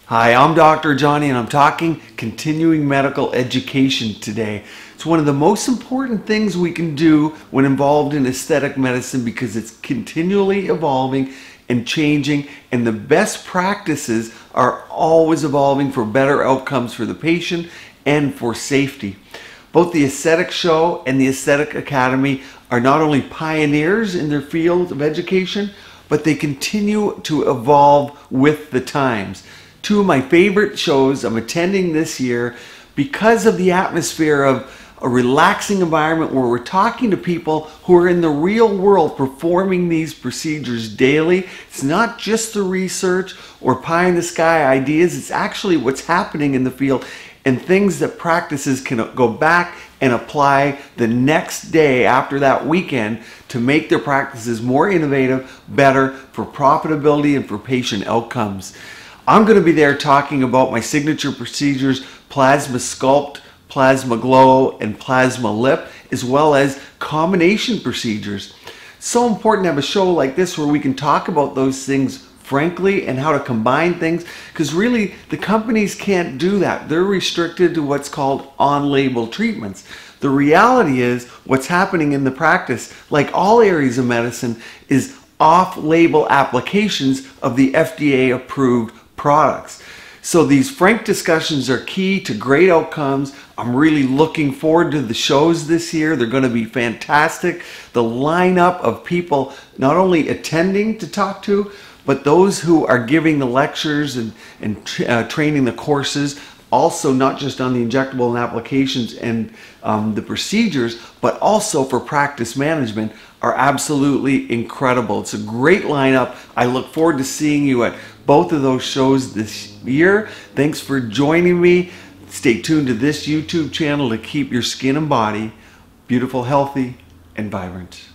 Hi, I'm Dr. Johnny and I'm talking continuing medical education today. It's one of the most important things we can do when involved in aesthetic medicine because it's continually evolving and changing, and the best practices are always evolving for better outcomes for the patient and for safety. Both the Aesthetic Show and the Aesthetic Academy are not only pioneers in their field of education, but they continue to evolve with the times. Two of my favorite shows I'm attending this year because of the atmosphere of a relaxing environment where we're talking to people who are in the real world performing these procedures daily. It's not just the research or pie in the sky ideas, it's actually what's happening in the field and things that practices can go back and apply the next day after that weekend to make their practices more innovative, better for profitability and for patient outcomes. I'm going to be there talking about my signature procedures, PlasmaSculpt, PlasmaGlo, and PlasmaLip, as well as combination procedures. It's so important to have a show like this where we can talk about those things frankly and how to combine things, because really the companies can't do that. They're restricted to what's called on-label treatments. The reality is what's happening in the practice, like all areas of medicine, is off-label applications of the FDA-approved products. So these frank discussions are key to great outcomes. I'm really looking forward to the shows this year. They're going to be fantastic. The lineup of people not only attending to talk to, but those who are giving the lectures and training the courses, also not just on the injectable and applications and the procedures, but also for practice management, are absolutely incredible. It's a great lineup. I look forward to seeing you at both of those shows this year. Thanks for joining me. Stay tuned to this YouTube channel to keep your skin and body beautiful, healthy, and vibrant.